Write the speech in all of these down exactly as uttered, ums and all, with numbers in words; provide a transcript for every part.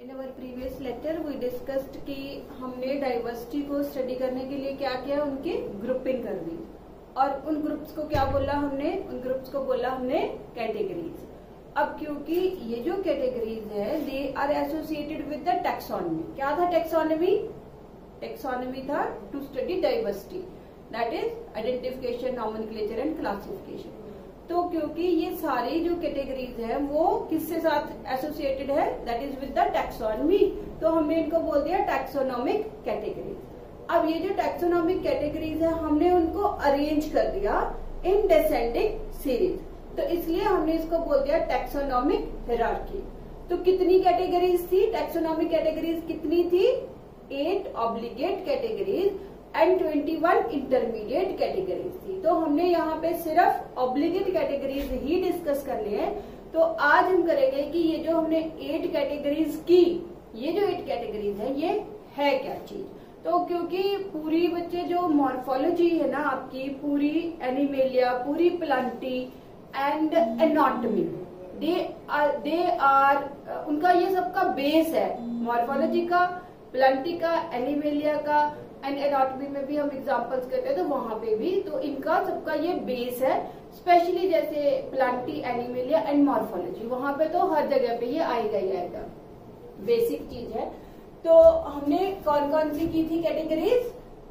In our previous lecture we discussed कि हमने diversity को स्टडी करने के लिए क्या किया, उनकी ग्रुपिंग कर दी और उन ग्रुप्स को क्या बोला हमने, उन ग्रुप्स को बोला हमने कैटेगरीज। अब क्योंकि ये जो कैटेगरीज है they are associated with the taxonomy. क्या था टैक्सोनॉमी? टैक्सोनॉमी था to study diversity, that is identification, nomenclature and classification. तो क्योंकि ये सारी जो कैटेगरीज है वो किससे साथ एसोसिएटेड है, that is with the taxonomy, तो हमने इनको बोल दिया टैक्सोनॉमिक कैटेगरीज। अब ये जो टैक्सोनॉमिक कैटेगरीज है हमने उनको अरेंज कर दिया इन डिसेंडिंग सीरीज, तो इसलिए हमने इसको बोल दिया टैक्सोनॉमिक हायरार्की। तो कितनी कैटेगरीज थी, टैक्सोनॉमिक कैटेगरीज कितनी थी? Eight obligate categories and twenty one intermediate categories थी। तो हमने यहाँ पे सिर्फ ऑब्लिगेट कैटेगरीज ही डिस्कस कर लिए हैं। तो आज हम करेंगे कि ये जो हमने एट कैटेगरीज की, ये जो एट कैटेगरीज है ये है क्या चीज। तो क्योंकि पूरी बच्चे जो मॉर्फोलॉजी है ना आपकी, पूरी एनिमेलिया, पूरी Plantae and anatomy, they are they are उनका ये सबका बेस है, मॉर्फोलॉजी का, प्लांटी का, एनिमेलिया का एंड एनाटॉमी में भी हम एग्जांपल्स करते हैं तो वहां पे भी, तो इनका सबका ये बेस है। स्पेशली जैसे प्लांटी, एनिमेलिया एंड मॉर्फोलॉजी, वहां पे तो हर जगह पे ये आएगा ही आएगा, बेसिक चीज है। तो हमने कौन कौन सी की थी कैटेगरीज?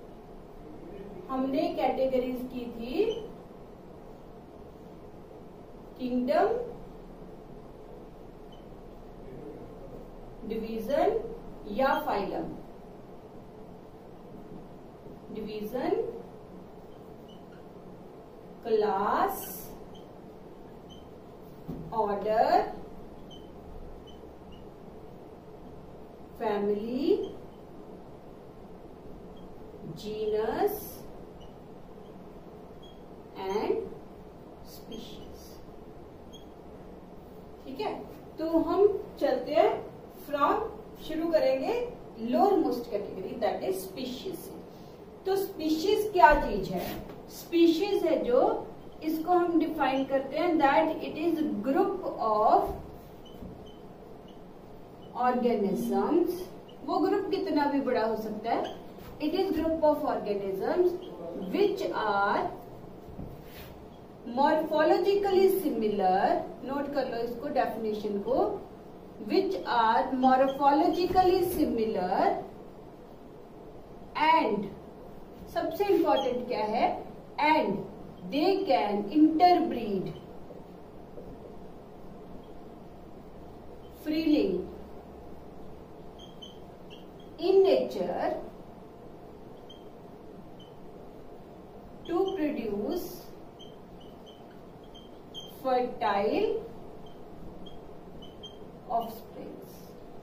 हमने कैटेगरीज की थी किंगडम, डिवीजन या phylum. Division, class, order, family, genus and species. ठीक है, तो हम चलते हैं फ्रॉम, शुरू करेंगे lower most category that is species. तो स्पीशीज क्या चीज है? स्पीशीज है जो, इसको हम डिफाइन करते हैं that it is group of organisms. वो ग्रुप कितना भी बड़ा हो सकता है। It is group of organisms which are morphologically similar, नोट कर लो इसको डेफिनेशन को, which are morphologically similar and, सबसे इंपॉर्टेंट क्या है, and they can interbreed freely in nature to produce fertile offsprings.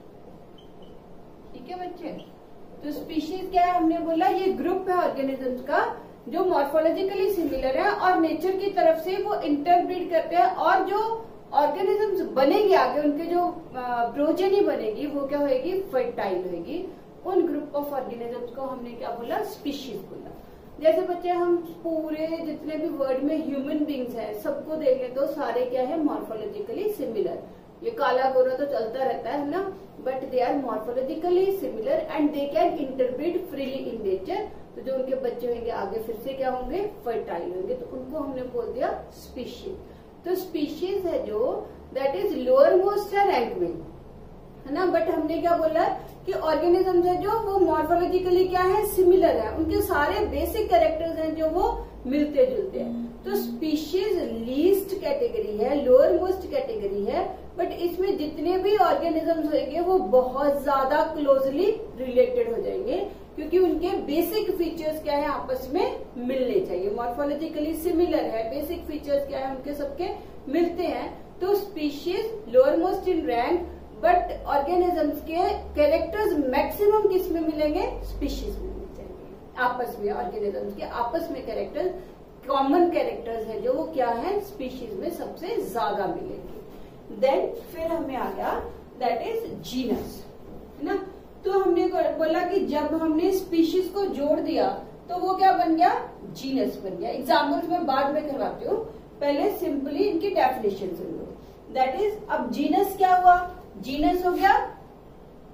ठीक है बच्चे, तो स्पीशीज क्या है? हमने बोला ये ग्रुप है ऑर्गेनिजम्स का जो मॉर्फोलॉजिकली सिमिलर है और नेचर की तरफ से वो इंटरब्रीड करते हैं, और जो ऑर्गेनिजम्स बनेगी आगे, उनके जो प्रोजेनी बनेगी वो क्या होगी, फर्टाइल होगी। उन ग्रुप ऑफ ऑर्गेनिजम्स को हमने क्या बोला, स्पीशीज बोला। जैसे बच्चे हम पूरे जितने भी वर्ल्ड में ह्यूमन बींग्स है सबको देखें तो सारे क्या है, मॉर्फोलॉजिकली सिमिलर। ये काला गोरा तो चलता रहता है ना, but they are morphologically similar and they can interbreed freely in nature. तो जो उनके बच्चे होंगे आगे फिर से क्या होंगे, फर्टाइल होंगे, तो उनको हमने बोल दिया स्पीशीज। तो स्पीशीज है जो दैट इज लोअर मोस्ट है रैंक में, है ना, बट हमने क्या बोला कि ऑर्गेनिजम्स है जो वो मॉर्फोलॉजिकली क्या है, सिमिलर है, उनके सारे बेसिक कैरेक्टर्स हैं जो वो मिलते जुलते हैं। तो स्पीशीज लीस्ट कैटेगरी है, लोअर मोस्ट कैटेगरी है, बट इसमें जितने भी ऑर्गेनिजम्स होंगे वो बहुत ज्यादा क्लोजली रिलेटेड हो जाएंगे, क्योंकि उनके बेसिक फीचर्स क्या है, आपस में मिलने चाहिए। मॉर्फोलॉजिकली सिमिलर है, बेसिक फीचर्स क्या है, उनके सबके मिलते हैं। तो species lower most in rank, but organisms के कैरेक्टर्स मैक्सिमम किस में मिलेंगे, स्पीशीज में मिल जाएंगे। आपस में ऑर्गेनिजम्स के आपस में कैरेक्टर्स, कॉमन कैरेक्टर्स है जो वो क्या है, स्पीशीज में सबसे ज्यादा मिलेंगे। देन फिर हमें आ गया दैट इज जीनस, है ना। तो हमने बोला कि जब हमने स्पीशीज को जोड़ दिया तो वो क्या बन गया, जीनस बन गया। एग्जाम्पल्स में बाद में करवाती हूँ, पहले सिंपली इनकी डेफिनेशन सुन लो। दैट इज, अब जीनस क्या हुआ, जीनस हो गया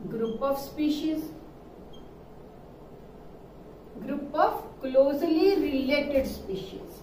group of species, group of closely related species.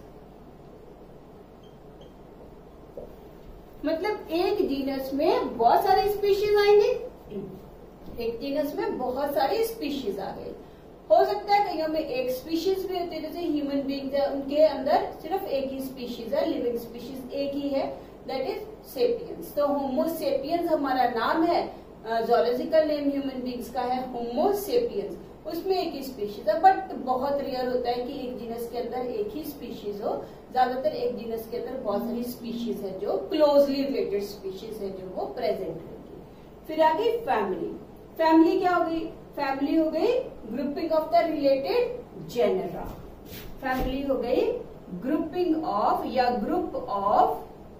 मतलब एक जीनस में बहुत सारे स्पीशीज आएंगे, एक जीनस में बहुत सारी स्पीशीज आ गई। हो सकता है कईयों में एक स्पीशीज भी होती है, जैसे ह्यूमन बीइंग्स है, उनके अंदर सिर्फ एक ही स्पीशीज है, लिविंग स्पीशीज एक ही है, दैट इज सेपियंस। तो होमो सेपियंस हमारा नाम है, जोलॉजिकल नेम ह्यूमन बीइंग्स का है होमो सेपियंस, उसमें एक ही स्पीशीज है। बट बहुत रेयर होता है कि एक जीनस के अंदर एक ही स्पीशीज हो, ज्यादातर एक जीनस के अंदर बहुत सारी स्पीशीज है जो क्लोजली रिलेटेड स्पीशीज है जो वो प्रेजेंट होगी। फिर आ गई फैमिली। फैमिली क्या हो गई? फैमिली हो गई grouping of the related genera. Family हो गई ग्रुपिंग ऑफ या group of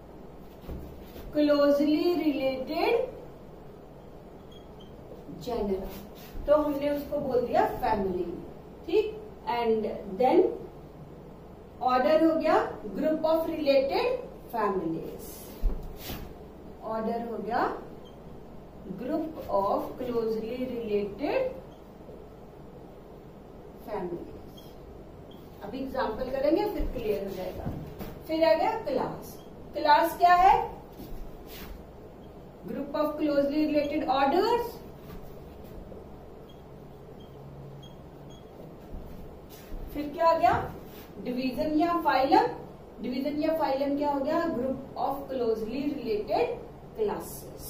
closely related genera, तो हमने उसको बोल दिया फैमिली, ठीक। एंड देन ऑर्डर हो गया group of related families, order हो गया group of closely related families. अभी एग्जांपल करेंगे फिर क्लियर हो जाएगा। फिर आ गया क्लास। क्लास क्या है? Group of closely related orders, फिर क्या आ गया? डिवीजन या फाइलम। डिवीजन या फाइलम क्या हो गया? Group of closely related classes.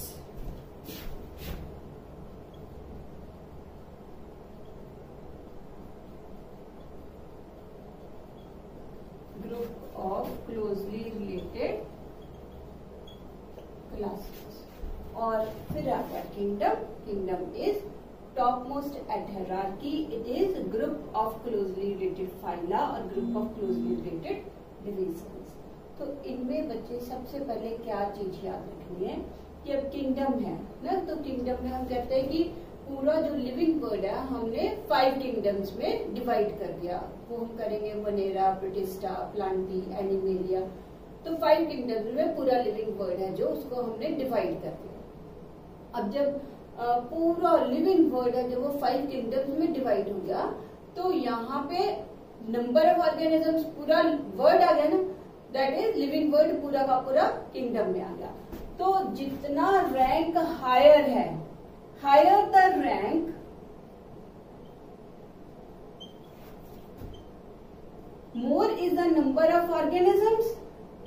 Group of closely related classes. और फिर आ गया kingdom. Kingdom is top most at hierarchy, it is group of closely related phyla और group of closely related divisions. तो इनमें बच्चे सबसे पहले क्या चीज याद रखनी है कि अब किंगडम है ना, तो किंगडम में हम कहते हैं कि पूरा जो लिविंग वर्ल्ड है हमने फाइव किंगडम्स में डिवाइड कर दिया। वो हम करेंगे मोनेरा, प्रोटिस्टा, प्लांटी, एनिमेलिया। तो फाइव किंगडम्स में पूरा लिविंग वर्ल्ड है जो उसको हमने डिवाइड कर दिया। अब जब Uh, पूरा लिविंग वर्ल्ड है जो वो फाइव किंगडम्स में डिवाइड हो गया, तो यहाँ पे नंबर ऑफ ऑर्गेनिजम्स पूरा वर्ल्ड आ गया ना, दैट इज लिविंग वर्ल्ड पूरा का पूरा किंगडम में आ गया। तो जितना रैंक हायर है, higher the rank, more is the number of organisms.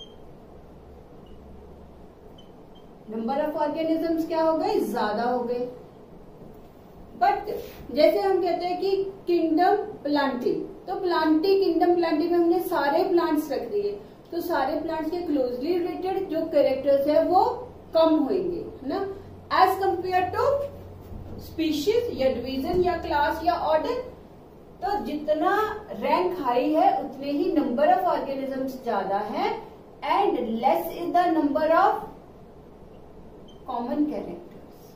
Number of organisms क्या हो गए? ज्यादा हो गए। बट जैसे हम कहते हैं कि किंगडम प्लांटी, तो प्लांटी किंगडम प्लांटी में हमने सारे प्लांट्स रख दिए, तो सारे प्लांट्स के क्लोजली रिलेटेड जो कैरेक्टर्स है वो कम होंगे, है ना, एज कंपेयर टू स्पीशीज या डिवीजन या क्लास या ऑर्डर। तो जितना रैंक हाई है उतने ही नंबर ऑफ ऑर्गेनिजम्स ज्यादा है, and less is the number of common characters.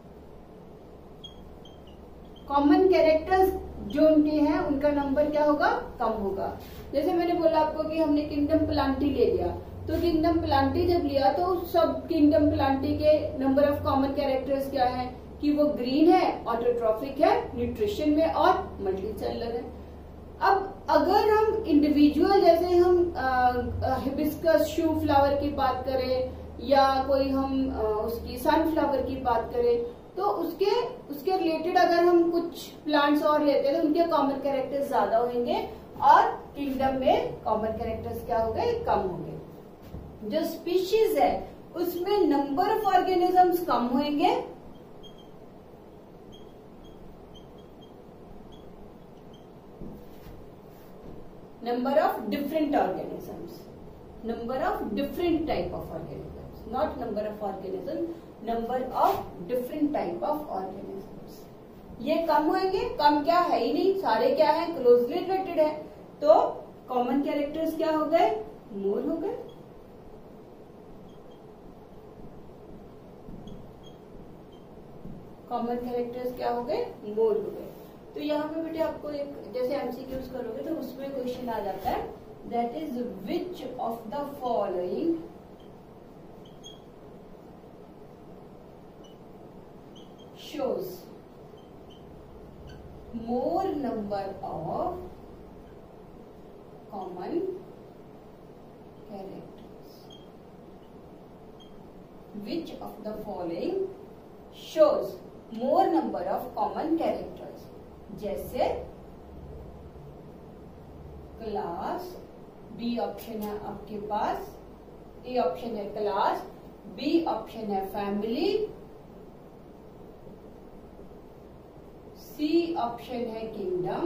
Common characters जो उनके हैं उनका नंबर क्या होगा? कम होगा। जैसे मैंने बोला आपको कि हमने किंगडम प्लांटी ले लिया, तो किंगडम प्लांटी जब लिया तो सब किंगडम प्लांटी के नंबर ऑफ कॉमन कैरेक्टर्स क्या है कि वो ग्रीन है, ऑटोट्रॉफिक है, न्यूट्रिशन में और मल्टीसेलुलर है। अब अगर हम इंडिविजुअल जैसे हम हिबिस्कस शू फ्लावर की बात करें या कोई हम आ, उसकी सनफ्लावर की बात करें, तो उसके उसके रिलेटेड अगर हम कुछ प्लांट्स और लेते हैं तो उनके कॉमन कैरेक्टर्स ज्यादा होंगे और किंगडम में कॉमन कैरेक्टर्स क्या हो गए? कम होंगे। जो स्पीशीज है उसमें नंबर ऑफ ऑर्गेनिजम्स कम होंगे, number of different organisms, number of different type of organisms, not number of organisms, number of different type of organisms। ये कम होंगे। कम क्या है ही नहीं, सारे क्या है? क्लोजली रिलेटेड है। तो कॉमन कैरेक्टर्स क्या हो गए? मोर हो गए। कॉमन कैरेक्टर्स क्या हो गए? मोर हो गए। तो यहाँ पे बेटे आपको एक जैसे एमसीक्यूज करोगे तो उसमें क्वेश्चन आ जाता है, that is which of the following shows more number of common characters. Which of the following shows more number of common characters? जैसे क्लास, बी ऑप्शन है आपके पास, ए ऑप्शन है क्लास, बी ऑप्शन है family, C option है kingdom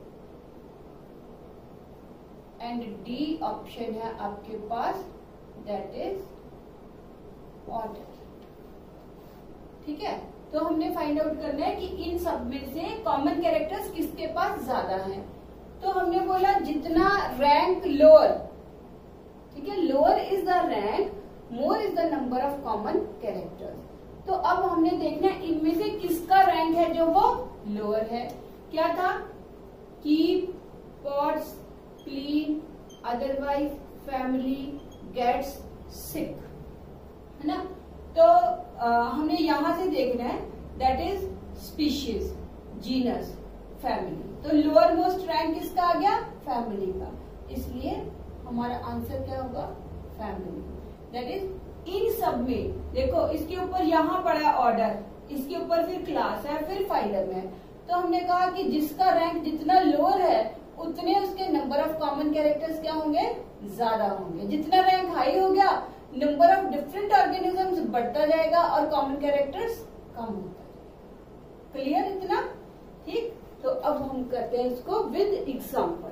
and D option है आपके पास that is order. ठीक है, तो हमने फाइंड आउट करना है कि इन सब में से कॉमन कैरेक्टर्स किसके पास ज्यादा हैं। तो हमने बोला जितना रैंक लोअर, ठीक है, lower is the rank, more is the number of common characters. तो अब हमने देखना है इनमें से किसका रैंक है जो वो लोअर है। क्या था? Keep, pots, clean, otherwise, family, gets, sick, है ना। तो आ, हमने यहां से देखना है that is species, genus, family. तो लोअर मोस्ट रैंक किसका आ गया? फैमिली का। इसलिए हमारा आंसर क्या होगा? फैमिली। दैट इज इन सब में देखो, इसके ऊपर यहाँ पड़ा ऑर्डर, इसके ऊपर फिर क्लास है, फिर फाइलम है। तो हमने कहा कि जिसका रैंक जितना लोअर है उतने उसके नंबर ऑफ कॉमन कैरेक्टर्स क्या होंगे? ज्यादा होंगे। जितना रैंक हाई हो गया, नंबर ऑफ डिफरेंट ऑर्गेनिजम्स बढ़ता जाएगा और कॉमन कैरेक्टर्स कम होता जाएगा। क्लियर इतना? ठीक। तो अब हम करते हैं इसको विद एग्जाम्पल।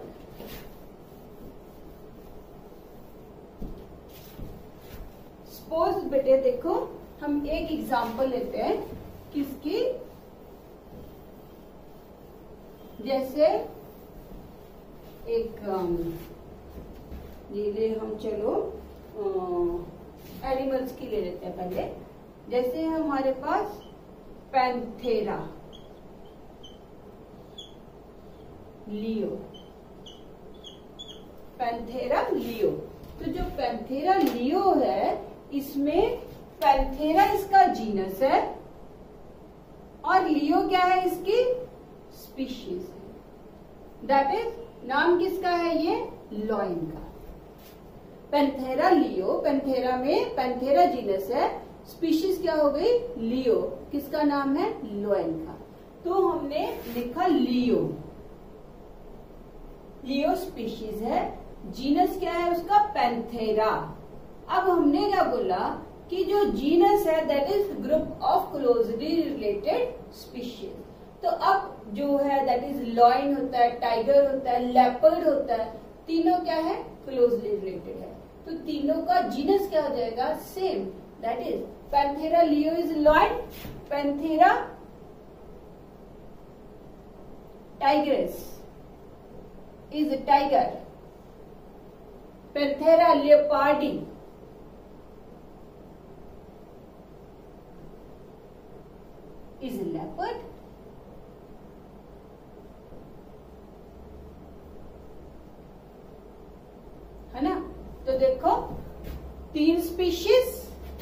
सपोज बेटे देखो, हम एक एग्जाम्पल लेते हैं किसकी, जैसे एक ये ले हम चलो एनिमल्स की ले लेते हैं पहले। जैसे हमारे पास पैंथेरा, लियो, पैंथेरा लियो। तो जो पैंथेरा लियो है, इसमें पैंथेरा इसका जीनस है और लियो क्या है? इसकी स्पीशीज है। दैट इज नाम किसका है? ये लॉइन का। पैंथेरा लियो, पैंथेरा में पैंथेरा जीनस है, स्पीशीज क्या हो गई? लियो। किसका नाम है? लॉइन का। तो हमने लिखा लियो, लियो स्पीशीज है, जीनस क्या है उसका? पैंथेरा। अब हमने क्या बोला कि जो जीनस है that is group of closely related species. तो अब जो है दैट इज लॉइन होता है, टाइगर होता है, लेपर्ड होता है, तीनों क्या है? क्लोजली रिलेटेड है। तो तीनों का जीनस क्या हो जाएगा? Same. That is Panthera leo is lion, Panthera tigris is a tiger, Panthera leopardi is a leopard, है ना। तो देखो तीन स्पीशीज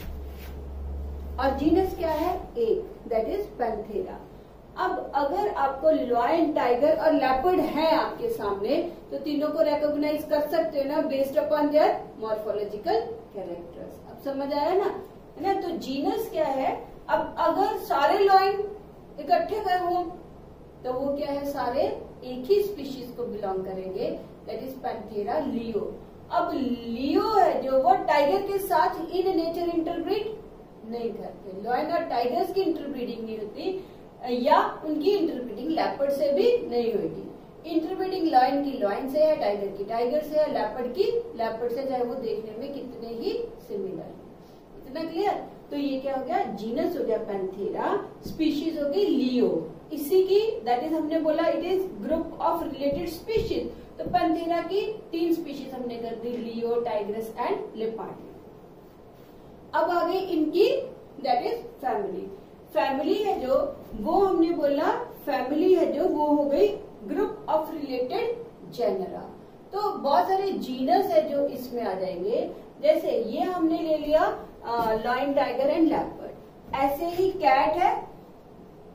और जीनस क्या है? एक, दैट इज पैंथेरा। अब अगर आपको लॉयन, टाइगर और लेपर्ड है आपके सामने, तो तीनों को रिकॉग्नाइज कर सकते हो ना based upon their morphological characters. अब समझ आया ना, है ना। तो जीनस क्या है? अब अगर सारे लॉयन इकट्ठे गए हों तो वो क्या है? सारे एक ही स्पीशीज को बिलोंग करेंगे, दैट इज पैंथेरा लियो। अब लियो है जो वो टाइगर के साथ इन नेचर इंटरब्रीड नहीं करते। लॉयन और टाइगर्स की इंटरब्रीडिंग नहीं होती या उनकी इंटरब्रीडिंग लेपर्ड से भी नहीं होगी। इंटरब्रीडिंग लॉयन की लॉयन से है, टाइगर की टाइगर से है, लेपर्ड की लेपर्ड से, चाहे वो देखने में कितने ही सिमिलर है। इतना क्लियर? तो ये क्या हो गया? जीनस हो गया पैंथेरा, स्पीशीज हो गई लियो। इसी की दैट इज हमने बोला it is group of related species. तो पैंथेरा की तीन स्पीशीज हमने कर दी, लियो, टाइग्रेस एंड लेपर्ड। अब आ गई इनकी दैट इज फैमिली। फैमिली है जो वो हमने बोला फैमिली है जो वो हो गई ग्रुप ऑफ रिलेटेड जेनरा। तो बहुत सारे जीनस है जो इसमें आ जाएंगे। जैसे ये हमने ले लिया लॉयन, टाइगर एंड लेपर्ड। ऐसे ही कैट है,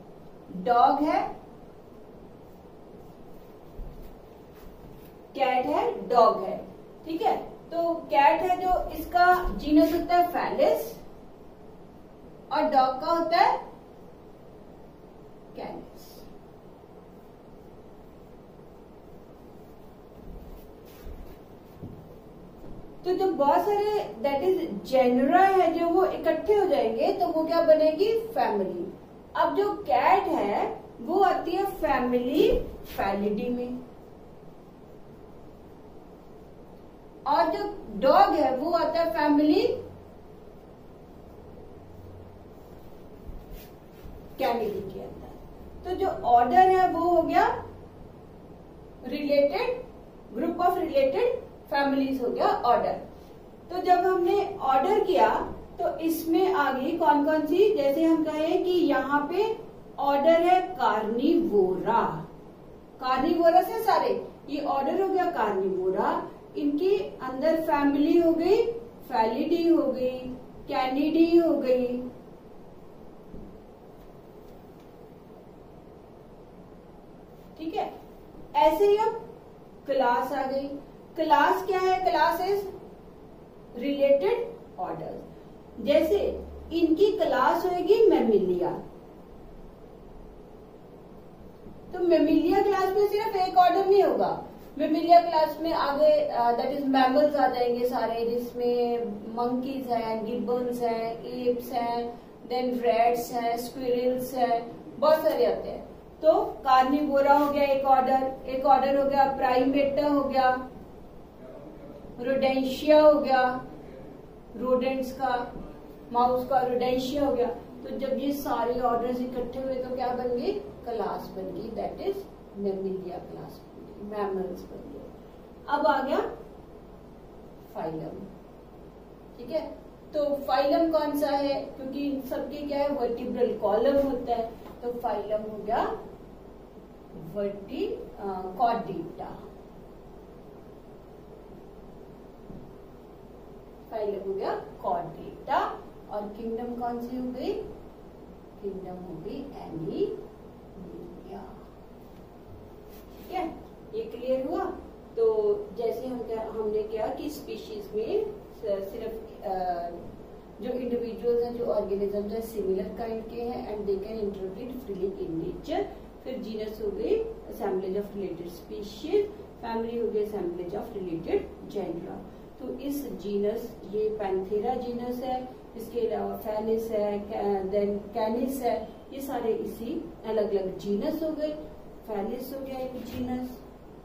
डॉग है, कैट है, डॉग है, ठीक है। तो कैट है जो इसका जीनस होता है फेलिस और डॉग का होता है कैनिस। तो जो बहुत सारे दैट इज जेनरा है जो वो इकट्ठे हो जाएंगे तो वो क्या बनेगी, फैमिली। अब जो कैट है वो आती है फैमिली फैलिडी में, और जो डॉग है वो आता है फैमिली कैनिडी के अंदर। तो जो ऑर्डर है वो हो गया related, group of related families हो गया ऑर्डर। तो जब हमने ऑर्डर किया तो इसमें आ गई कौन कौन सी, जैसे हम कहें कि यहाँ पे ऑर्डर है कार्निवोरा, कार्निवोरा से सारे ये ऑर्डर हो गया कार्निवोरा। इनके अंदर फैमिली हो गई फैलिडी हो गई, कैनिडी हो गई, ठीक है। ऐसे ही अब क्लास आ गई। क्लास क्या है, क्लास इज रिलेटेड ऑर्डर। जैसे इनकी क्लास होगी मेमिलिया, तो मेमिलिया क्लास में सिर्फ एक ऑर्डर नहीं होगा, मेमिलिया क्लास में आगे दैट इज मैमल्स आ जाएंगे सारे, जिसमें मंकीज हैं, गिब्बन्स हैं, एप्स हैं, देन रैट्स हैं, स्क्विरल्स हैं, बहुत सारे आते हैं। तो कार्निवोरा हो गया एक ऑर्डर, एक ऑर्डर हो गया प्राइमेटा हो गया, रोडेंशिया हो गया, रोडेंट्स का, माउस का रोडेंशिया हो गया। तो जब ये सारे ऑर्डर्स इकट्ठे हुए तो क्या बन गई, क्लास बन गई, दैट इज मेमिलिया क्लास बन गई, मैमल्स बन गए। अब आ गया फाइलम, ठीक है। तो फाइलम कौन सा है, क्योंकि इन सबके क्या है वर्टिब्रल कॉलम होता है, तो फाइलम हो गया वर्टी कॉर्डेटा, फाइलम हो गया कॉर्डेटा। और किंगडम कौन सी हो गई, किंगडम हो गई एनिमिलिया, ठीक है। ये क्लियर हुआ। तो जैसे हम क्या हमने क्या कि स्पीशीज में सिर्फ आ, जो इंडिविजुअल्स हैं, जो ऑर्गेनिजम्स हैं सिमिलर काइंड के हैं and they can interbreed freely in nature. फिर जीनस हो गई assemblage of related species, family हो गई असेंबलेज ऑफ रिलेटेड जेनरा। तो इस जीनस, ये पैंथेरा जीनस है, इसके अलावा फेलिस है, देन कैनिस है, ये सारे इसी अलग अलग जीनस हो गए। फेलिस हो गया एक जीनस,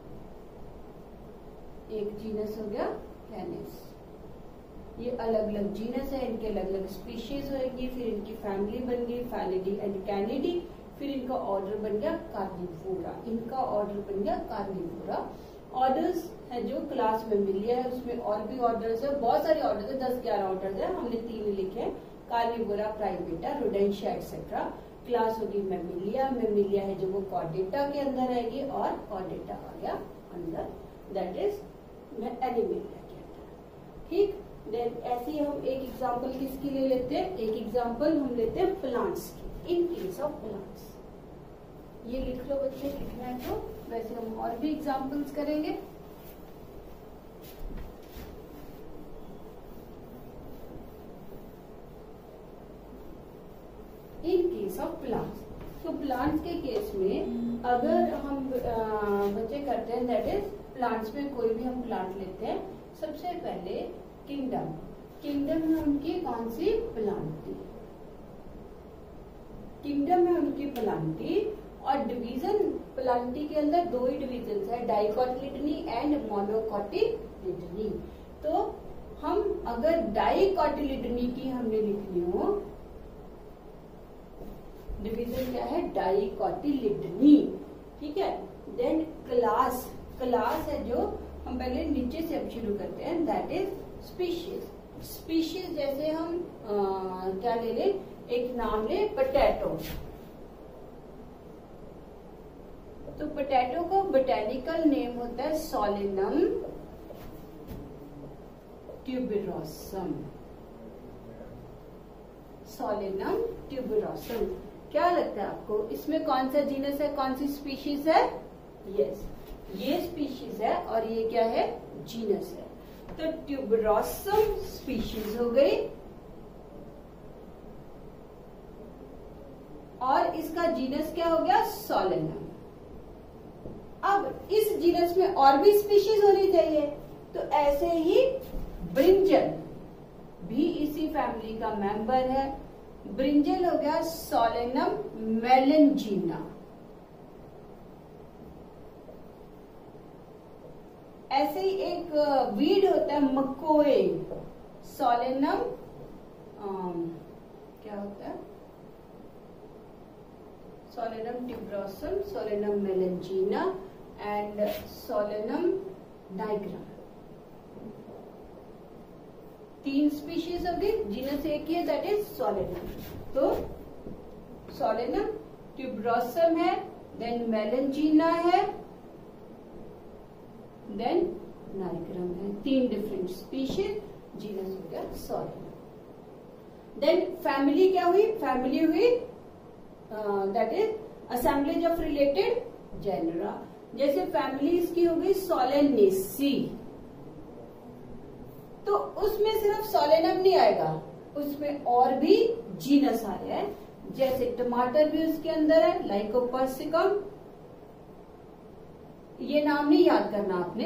एक जीनस हो गया कैनिस, ये अलग अलग जीनस है, इनके अलग अलग स्पीशीज होगी। फिर इनकी फैमिली बन गई फैलिडी एंड कैनिडी, फिर इनका ऑर्डर बन गया कार्निवोरा, इनका ऑर्डर बन गया कार्निवोरा। ऑर्डर्स है जो क्लास में मिलिया है, उसमें और भी ऑर्डर्स है, बहुत सारे ऑर्डर्स है, दस ग्यारह ऑर्डर्स है, हमने तीन लिखे हैं, Carnivora, Primata, Rodentia etcetera. Class होगी मेमिलिया, मेमिलिया है जो वो कॉर्डेटा के अंदर आएगी, और कॉर्डेटा आ गया अंदर, दैट इज एनिमिलिया के अंदर, ठीक। देन ऐसे ही हम एक एग्जांपल किसकी ले लेते हैं, एक एग्जांपल हम लेते हैं प्लांट्स की, इन केस ऑफ प्लांट्स। ये लिख लो बच्चे, लिखना है तो, वैसे हम और भी एग्जांपल्स करेंगे। इन केस ऑफ प्लांट्स, तो प्लांट्स के केस में अगर हम बच्चे करते हैं दैट इज प्लांट्स में कोई भी हम प्लांट लेते हैं, सबसे पहले किंगडम, किंगडम में उनकी कौन सी प्लांटी, किंगडम में उनकी प्लांटी। और डिवीजन प्लांटी के अंदर दो ही डिवीजन है, डाइकोटिलिडनी एंड मोनोकोटिलिडनी। तो हम अगर डाइकोटिलिडनी की हमने लिखनी हो, डिवीजन क्या है डाइकोटिलिडनी, ठीक है। देन क्लास, क्लास है जो हम पहले नीचे से अब शुरू करते हैं, दैट इज स्पीशीज। स्पीशीज जैसे हम आ, क्या ले ले, एक नाम ले पोटैटो, तो पोटैटो का बोटेनिकल नेम होता है सोलिनम ट्यूबरोसम, सोलिनम ट्यूबरोसम। क्या लगता है आपको, इसमें कौन सा जीनस है, कौन सी स्पीशीज है? यस, ये स्पीशीज है और ये क्या है, जीनस है। तो ट्यूबरोसम स्पीशीज हो गई और इसका जीनस क्या हो गया, सोलेनम। अब इस जीनस में और भी स्पीशीज होनी चाहिए, तो ऐसे ही ब्रिंजल भी इसी फैमिली का मेंबर है। ब्रिंजल हो गया सोलेनम मेलेंजिना। ऐसे ही एक वीड होता है मकोए, सोलेनम क्या होता है, Solanum tuberosum, Solanum melongena and Solanum nigra. तीन स्पीशीज हो गई, जीनस एक ही है, दैट इज सोलेनम। तो सोलेनम ट्यूबरोसम है, देन मेलेंजिना है, देन नाइग्रम है, तीन डिफरेंट स्पीशीज, जीनस हो गया सोलेनम। देन फैमिली क्या हुई, फैमिली हुई that is assemblage of related genera. जैसे फैमिली इसकी हो गई सोलेनेसी, तो उसमें सिर्फ सोलेनम नहीं आएगा, उसमें और भी जीनस आ रहा है। जैसे टमाटर भी उसके अंदर है, लाइकोपर्सिकम, ये नाम नहीं याद करना आपने,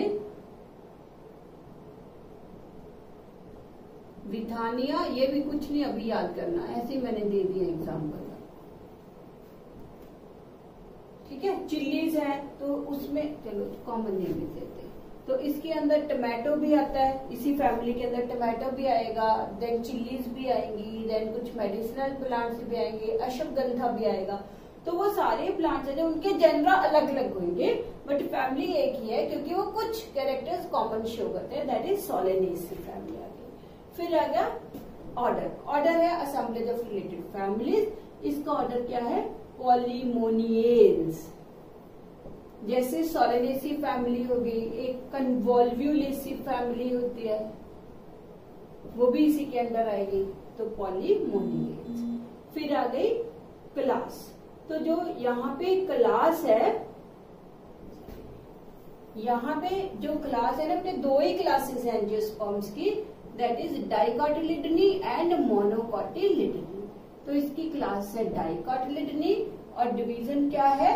विथानिया, ये भी कुछ नहीं अभी याद करना, ऐसे ही मैंने दे दिया एग्जाम्पल। ठीक है, चिल्लीज है तो उसमें चलो कॉमन नेम भी देते हैं, तो इसके अंदर टमाटो भी आता है, इसी फैमिली के अंदर टमाटो भी आएगा, देन चिल्लीज भी आएंगी, देन कुछ मेडिसिनल प्लांट्स भी आएंगे, अश्वगंधा भी आएगा। तो वो सारे प्लांट्स हैं जो उनके जेनरा अलग अलग होंगे बट फैमिली एक ही है, क्योंकि वो कुछ कैरेक्टर्स कॉमन शो करते हैं, दैट इज सोलेनेसी फैमिली आ गई। फिर आ गया ऑर्डर, ऑर्डर है असेंबलेज ऑफ रिलेटेड फैमिलीज, इसका ऑर्डर क्या है, पॉलीमोनियल्स। जैसे सोलेनेसी फैमिली हो गई, एक कन्वोल्व्युलेसी फैमिली होती है, वो भी इसी के अंदर आएगी, तो पॉलीमोनियल्स। फिर आ गई क्लास, तो जो यहाँ पे क्लास है, यहाँ पे जो क्लास है ना, अपने दो ही क्लासेस हैं एंजियोस्पर्म्स की, that is Dicotyledonae and Monocotyledonae. तो इसकी क्लास है डाइकोटिलिडनी और डिवीजन क्या है,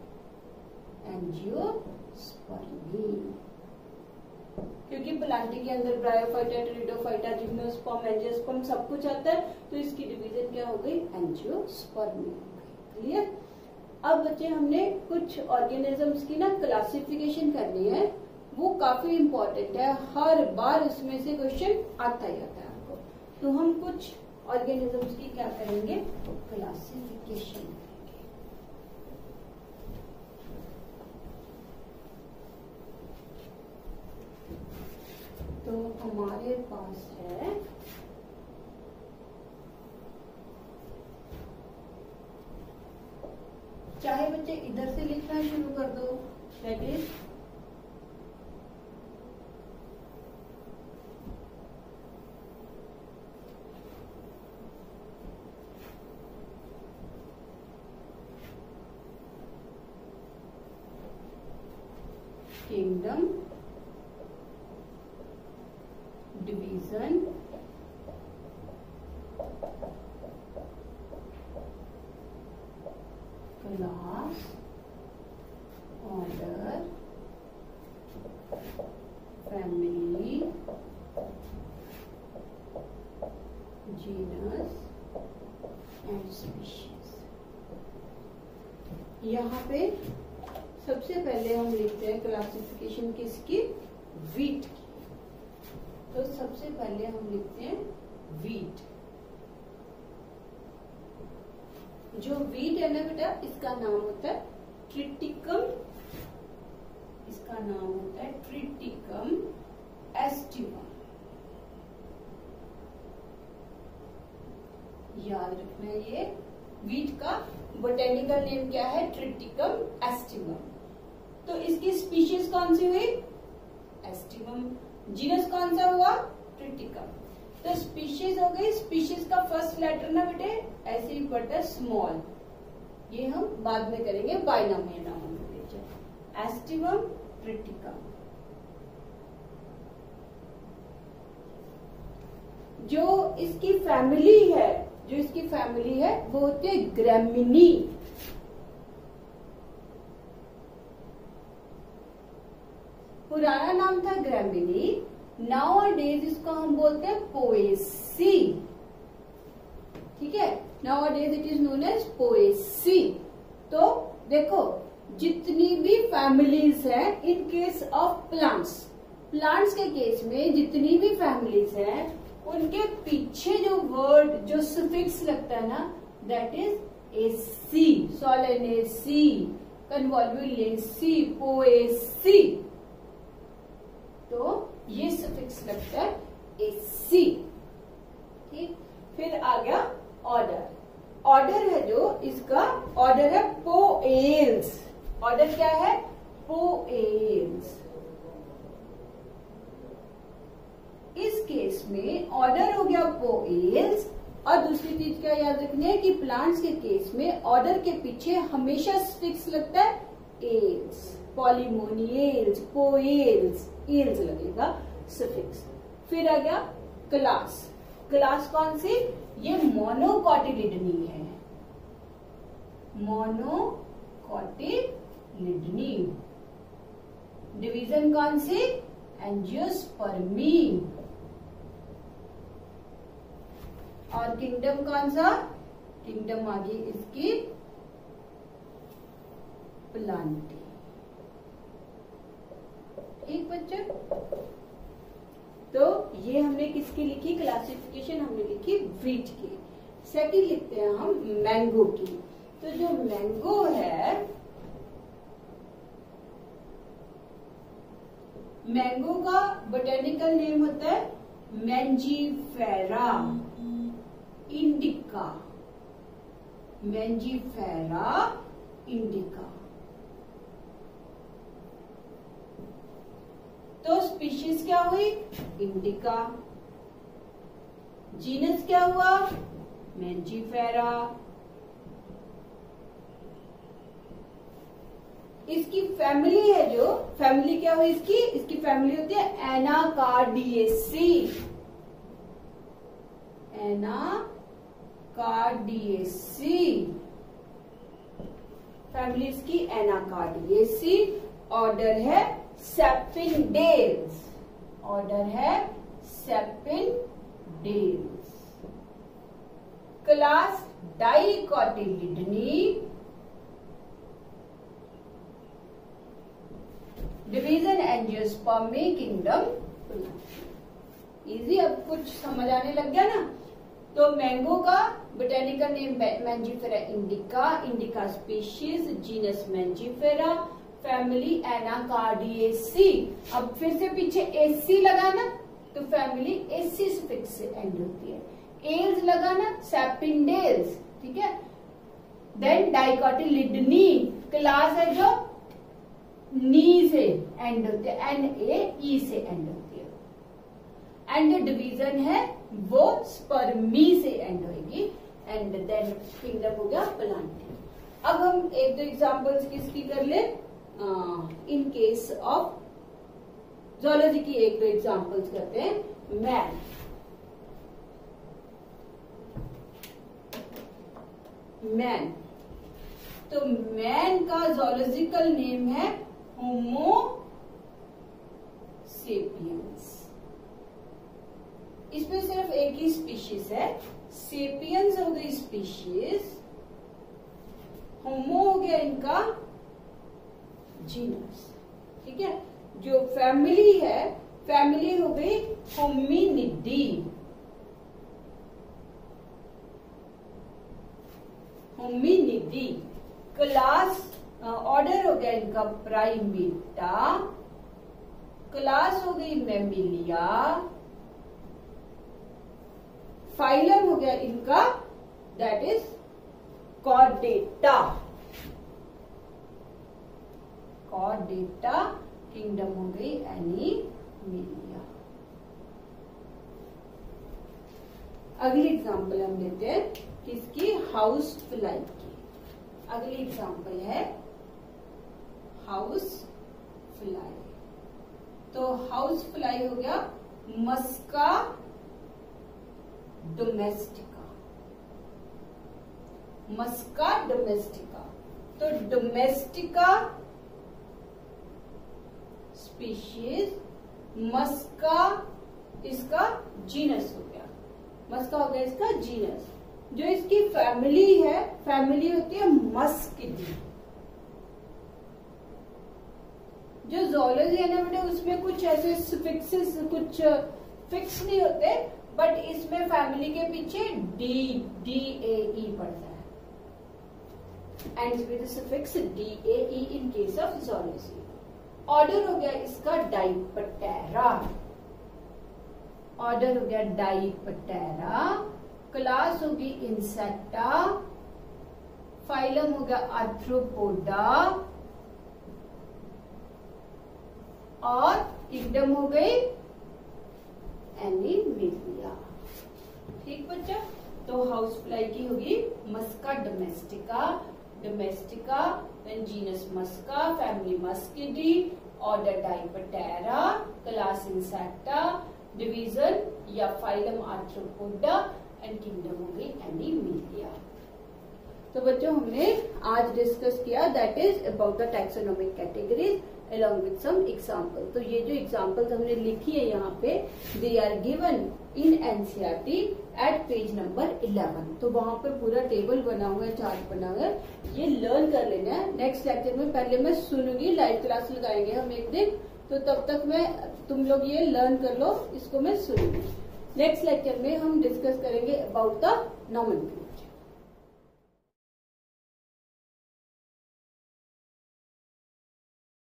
एंजियोस्पर्मी। क्योंकि प्लांटी के अंदर ब्रायोफाइटा, टेरिडोफाइटा, जिम्नोस्पर्म, एंजियोस्पर्म सब कुछ आता है, तो इसकी डिवीजन क्या हो गई, एंजियोस्पर्मी। क्लियर। अब बच्चे हमने कुछ ऑर्गेनिजम्स की ना क्लासिफिकेशन करनी है, वो काफी इंपॉर्टेंट है, हर बार उसमें से क्वेश्चन आता ही आता है आपको। तो हम कुछ ऑर्गेनिजम्स की क्या करेंगे, क्लासिफिकेशन करेंगे। तो हमारे पास है चाहे बच्चे इधर से लिखना शुरू कर दो, that is kingdom, division, class, order, family, genus and species. यहाँ पे सबसे पहले हम लिखते हैं क्लासिफिकेशन किसकी, वीट की। तो सबसे पहले हम लिखते हैं वीट। जो वीट है ना बेटा, इसका नाम होता है ट्रिटिकम, इसका नाम होता है ट्रिटिकम एस्टिवम। याद रखना, ये वीट का बोटेनिकल नेम क्या है, ट्रिटिकम एस्टिवम। तो इसकी स्पीशीज कौन सी हुई, एस्टिवम। जीनस कौन सा हुआ, ट्रिटिकम। तो स्पीशीज हो गई, स्पीशीज का फर्स्ट लेटर ना बेटे ऐसे ही पढ़ता है स्मॉल, ये हम बाद में करेंगे बाइनोमियल नोमेनक्लेचर। एस्टिवम ट्रिटिकम, जो इसकी फैमिली है जो इसकी फैमिली है वो होती है ग्रैमिनी। पुराना नाम था ग्रैमिनी, नाउ अ डेज इसको हम बोलते हैं पोएसी। ठीक है, nowadays it is known as Poaceae. तो देखो जितनी भी फैमिलीज हैं in case of plants, plants के केस में जितनी भी फैमिलीज हैं उनके पीछे जो वर्ड जो सफिक्स लगता है ना that is aceae, Solanaceae, Convolvulaceae, Poaceae. तो ये सफिक्स लगता है एसी। ठीक, फिर आ गया ऑर्डर। ऑर्डर है जो इसका ऑर्डर है पोएल्स। ऑर्डर क्या है? पोएल्स। इस केस में ऑर्डर हो गया पोएल्स। और दूसरी चीज क्या याद रखनी है कि प्लांट्स के केस में ऑर्डर के पीछे हमेशा स्टिक्स लगता है एल्स, पॉलीमोनियल्स, पोएल्स, एल्स लगेगा सफिक्स। फिर आ गया क्लास। क्लास कौन सी? ये मोनोकोटिलिडनी है, मोनोकोटिलिडनी। डिवीजन कौन सी? एंजियोस्पर्मी। और किंगडम कौन सा? किंगडम आ गई इसकी प्लांटी। ठीक बच्चे, तो ये हमने किसकी लिखी क्लासिफिकेशन? हमने लिखी व्हीट की। सेकंड लिखते हैं हम मैंगो की। तो जो मैंगो है, मैंगो का बोटेनिकल नेम होता है मैंजीफेरा इंडिका, मैंजीफेरा इंडिका। तो स्पीशीज क्या हुई? इंडिका। जीनस क्या हुआ? मैंजीफेरा। इसकी फैमिली है जो फैमिली क्या हुई इसकी? इसकी फैमिली होती है एनाकार्डिएसी, एनाकार्डिएसी। फैमिली इसकी एनाकार्डिएसी। ऑर्डर है सेपिनडेल्स, ऑर्डर है Sapindales. Class Dicotyledonae. Division Angiospermae, kingdom इजी। अब कुछ समझ आने लग गया ना। तो मैंगो का botanical name Mangifera indica, indica species, genus Mangifera, family Anacardiaceae. अब फिर से पीछे एसी लगाना तो फैमिली एसी सफिक्स से एंड होती है। एल्स लगाना सेपिनडेल्स। ठीक है, देन डाइकोटिलिडनी क्लास है जो नी से एंड होती है, एन ए ई से एंड होती है। एंड जो डिवीजन है वो स्पर्मी से एंड होगी। एंड देन किंगडम हो गया प्लांटी। अब हम एक दो एग्जांपल्स किसकी कर ले? इन केस ऑफ ज़ूलॉजी की एक दो एग्जांपल्स करते हैं। मैन, मैन तो मैन का ज़ूलॉजिकल नेम है होमो सेपियंस। इसमें सिर्फ एक ही स्पीशीज है, सेपियंस हो गई स्पीशीज, होमो हो गया इनका जीनस। ठीक है, जो फैमिली है फैमिली हो गई होमिनिडी, होमिनिडी। क्लास ऑर्डर हो गया इनका प्राइमेटा, क्लास हो गई मैमिलिया, फाइलम हो गया इनका that is Chordata, Chordata. Kingdom हो गई एनिमेलिया। अगली एग्जांपल हम लेते हैं किसकी? हाउस फ्लाई की। अगली एग्जांपल है हाउस फ्लाई। तो हाउस फ्लाई हो गया मस्का डोमेस्टिका, मस्का डोमेस्टिका। तो डोमेस्टिका स्पीशीज, मस्का इसका जीनस हो गया, मस्का हो गया इसका जीनस। जो इसकी फैमिली है, फैमिली होती है मस्किडी। जो ज़ूलॉजी है ना बेटे, उसमें कुछ ऐसे फिक्सेस कुछ फिक्स नहीं होते, बट इसमें फैमिली के पीछे डी डी ए ई पड़ता है, and with the suffix D A E in case of zoology. Order हो गया इसका डाइपटेरा, ऑर्डर हो गया डाइपटेरा। क्लास होगी इंसेक्टा, फाइलम हो गया आर्थ्रोपोडा, और किंगडम हो गई एनिमेलिया। ठीक बच्चा, तो हाउस फ्लाई की होगी Musca domestica, domestica, then genus Musca, family Muscidae, order Diptera, class Insecta, division या फाइलम आर्थ्रोपोडा, एंड किंगडम हो गई एनिमेलिया। तो बच्चों हमने आज डिस्कस किया that is about the taxonomic categories along with some example। तो ये जो एग्जाम्पल्स हमने लिखी है यहाँ पे, they are given in NCERT at page number eleven. तो वहां पर पूरा टेबल बना हुआ है, चार्ट बना हुआ है, ये लर्न कर लेना है। नेक्स्ट लेक्चर में पहले मैं सुनूंगी, लाइव क्लास लगाएंगे हम एक दिन, तो तब तक मैं तुम लोग ये लर्न कर लो, इसको मैं सुनूंगी। नेक्स्ट लेक्चर में हम डिस्कस करेंगे अबाउट द नॉमेनक्लेचर।